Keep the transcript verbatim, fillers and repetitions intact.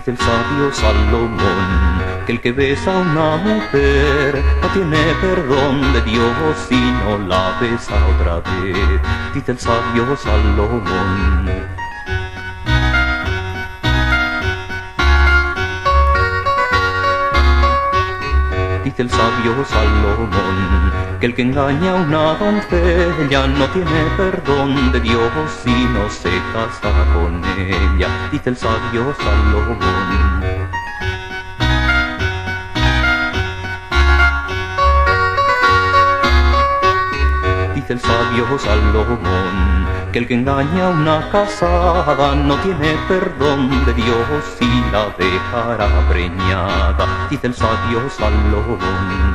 Dice el sabio Salomón que el que besa a una mujer no tiene perdón de Dios si no la besa otra vez. Dice el sabio Salomón. Dice el sabio Salomón que el que engaña a una doncella no tiene perdón de Dios si no se casa con ella. Dice el sabio Salomón. Dice el sabio Salomón que el que engaña a una casada no tiene perdón de Dios si la dejará preñada. Dice el sabio Salomón.